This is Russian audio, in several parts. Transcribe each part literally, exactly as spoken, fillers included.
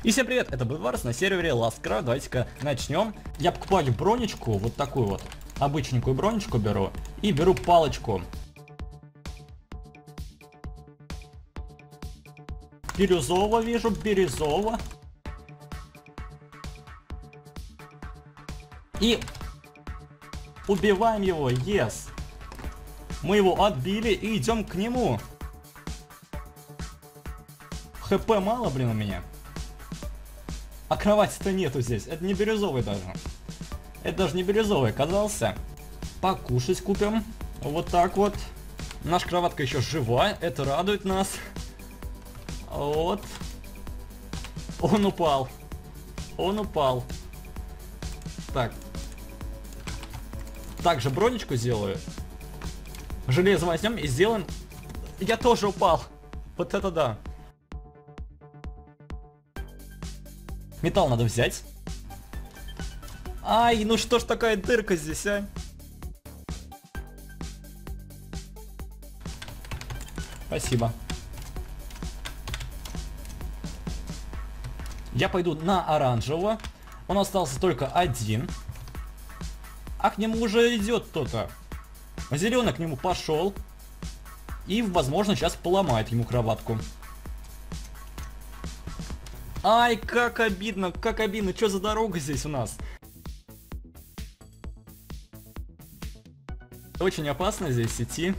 И всем привет, это Бэдварс на сервере Lastcraft. Давайте-ка начнем. Я покупаю бронечку, вот такую вот, обычненькую бронечку беру, и беру палочку. Бирюзово вижу, бирюзово. И убиваем его, yes. Мы его отбили и идем к нему. ХП мало, блин, у меня. А кровати-то нету здесь. Это не бирюзовый даже. Это даже не бирюзовый оказался. Покушать купим. Вот так вот. Наша кроватка еще жива. Это радует нас. Вот. Он упал. Он упал. Так. Также бронечку сделаю. Железо возьмем и сделаем. Я тоже упал. Вот это да. Металл надо взять. Ай, ну что ж такая дырка здесь, а? Спасибо. Я пойду на оранжевого. Он остался только один. А к нему уже идет кто-то. Зеленый к нему пошел. И, возможно, сейчас поломает ему кроватку. Ай, как обидно, как обидно. Что за дорога здесь у нас? Очень опасно здесь идти.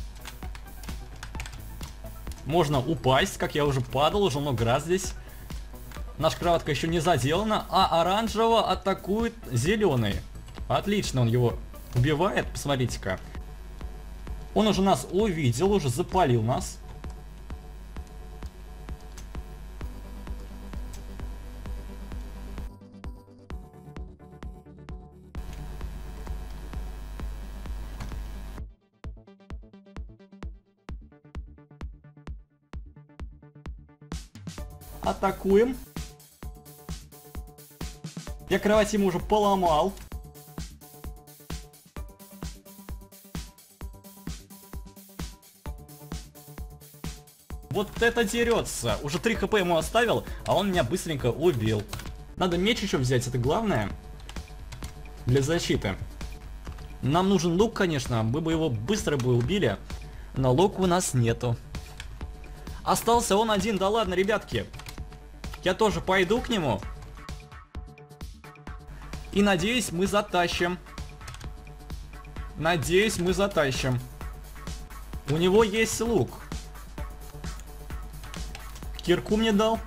Можно упасть, как я уже падал, уже много раз здесь. Наша кроватка еще не заделана, а оранжево атакует зеленый. Отлично, он его убивает, посмотрите-ка. Он уже нас увидел, уже запалил нас. Атакуем. Я кровать ему уже поломал. Вот это дерется. Уже три хп ему оставил, а он меня быстренько убил. Надо меч еще взять, это главное. Для защиты. Нам нужен лук, конечно. Мы бы его быстро бы убили. Но лука у нас нету. Остался он один. Да ладно, ребятки. Я тоже пойду к нему. И надеюсь, мы затащим. Надеюсь, мы затащим. У него есть лук. Кирку мне дал.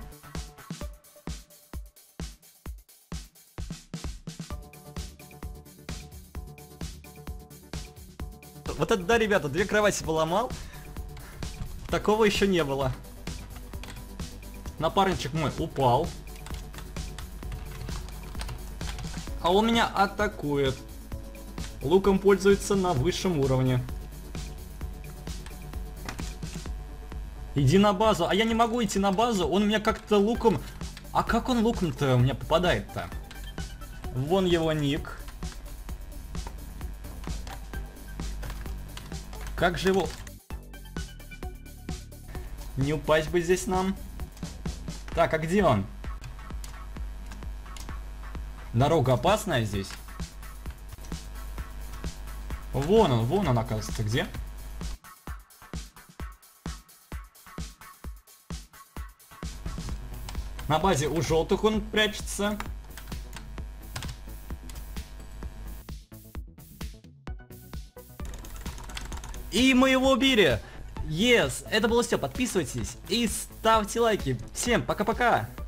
Вот это да, ребята, две кровати поломал. Такого еще не было. Напарничек мой упал. А он меня атакует. Луком пользуется на высшем уровне. Иди на базу. А я не могу идти на базу. Он меня как-то луком... А как он луком-то у меня попадает-то? Вон его ник. Как же его... Не упасть бы здесь нам. Так, а где он? Дорога опасная здесь. Вон он, вон он, оказывается, где? На базе у желтых он прячется. И мы его убили. Yes, это было все. Подписывайтесь и ставьте лайки. Всем пока-пока.